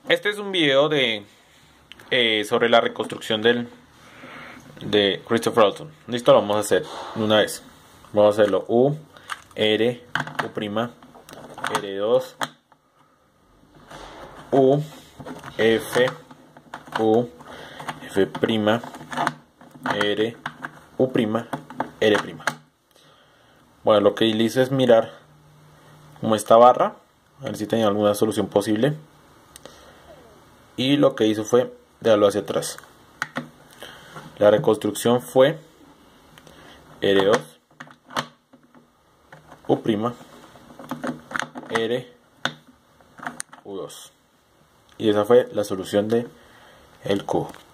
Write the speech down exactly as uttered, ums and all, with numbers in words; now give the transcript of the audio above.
Este es un video de eh, sobre la reconstrucción del de Christopher Olson. Listo, lo vamos a hacer de una vez. Vamos a hacerlo U, R, U', R dos, U, F, U, F', R, U', R'. Bueno, lo que hice es mirar como esta barra, a ver si tenía alguna solución posible. Y lo que hizo fue darlo hacia atrás. La reconstrucción fue R dos, U', R, U dos. Y esa fue la solución de el cubo.